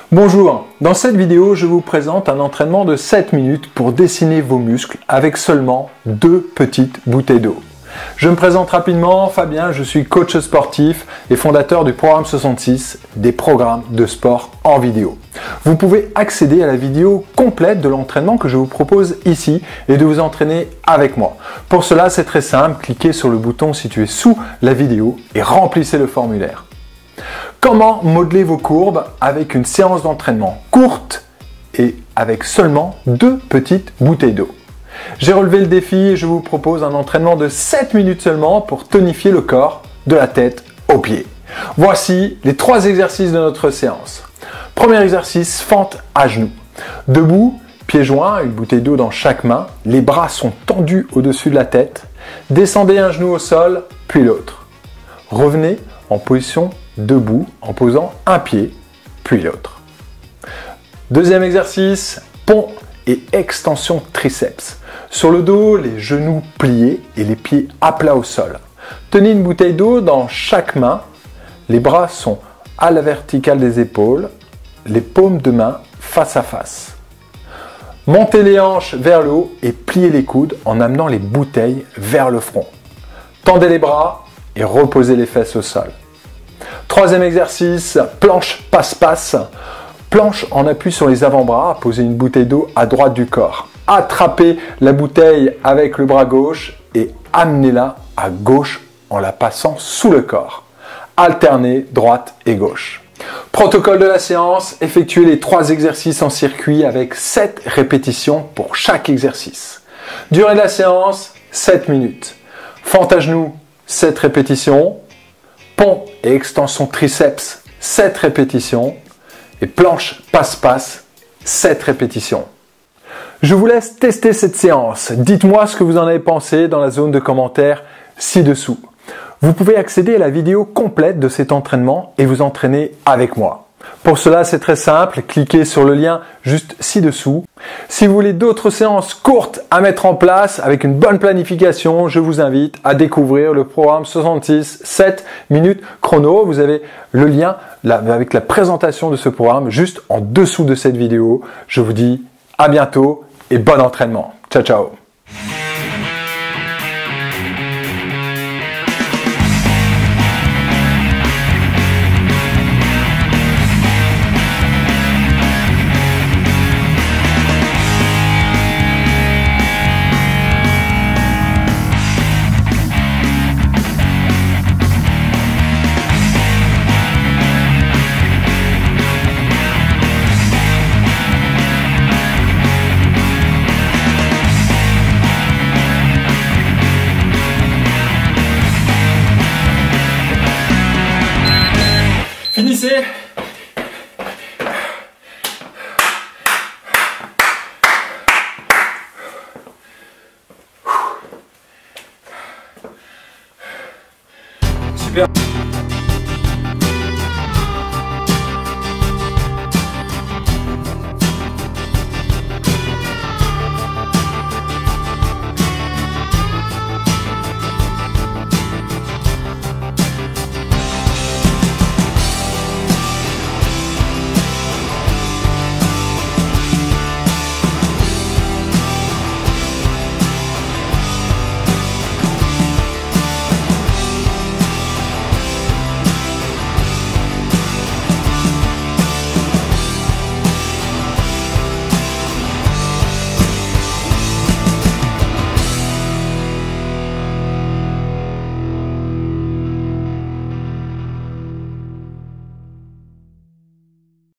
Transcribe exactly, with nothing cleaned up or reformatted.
Bonjour, dans cette vidéo je vous présente un entraînement de sept minutes pour dessiner vos muscles avec seulement deux petites bouteilles d'eau. Je me présente rapidement, Fabien, je suis coach sportif et fondateur du programme soixante-six, des programmes de sport en vidéo. Vous pouvez accéder à la vidéo complète de l'entraînement que je vous propose ici et de vous entraîner avec moi. Pour cela, c'est très simple, cliquez sur le bouton situé sous la vidéo et remplissez le formulaire. Comment modeler vos courbes avec une séance d'entraînement courte et avec seulement deux petites bouteilles d'eau? J'ai relevé le défi et je vous propose un entraînement de sept minutes seulement pour tonifier le corps de la tête aux pieds. Voici les trois exercices de notre séance. Premier exercice, fente à genoux. Debout, pieds joints, une bouteille d'eau dans chaque main, les bras sont tendus au-dessus de la tête. Descendez un genou au sol, puis l'autre. Revenez en position debout en posant un pied, puis l'autre. Deuxième exercice, pont et extension triceps. Sur le dos, les genoux pliés et les pieds à plat au sol. Tenez une bouteille d'eau dans chaque main. Les bras sont à la verticale des épaules, les paumes de main face à face. Montez les hanches vers le haut et pliez les coudes en amenant les bouteilles vers le front. Tendez les bras et reposez les fesses au sol. Troisième exercice, planche passe-passe. Planche en appui sur les avant-bras, posez une bouteille d'eau à droite du corps. Attrapez la bouteille avec le bras gauche et amenez-la à gauche en la passant sous le corps. Alternez droite et gauche. Protocole de la séance, effectuez les trois exercices en circuit avec sept répétitions pour chaque exercice. Durée de la séance, sept minutes. Fente à genoux, sept répétitions. Pont et extension triceps, sept répétitions. Et planche passe-passe, sept répétitions. Je vous laisse tester cette séance. Dites-moi ce que vous en avez pensé dans la zone de commentaires ci-dessous. Vous pouvez accéder à la vidéo complète de cet entraînement et vous entraîner avec moi. Pour cela, c'est très simple, cliquez sur le lien juste ci-dessous. Si vous voulez d'autres séances courtes à mettre en place avec une bonne planification, je vous invite à découvrir le programme soixante-six, sept minutes chrono. Vous avez le lien là, avec la présentation de ce programme juste en dessous de cette vidéo. Je vous dis à bientôt et bon entraînement. Ciao, ciao. Finissez. Super.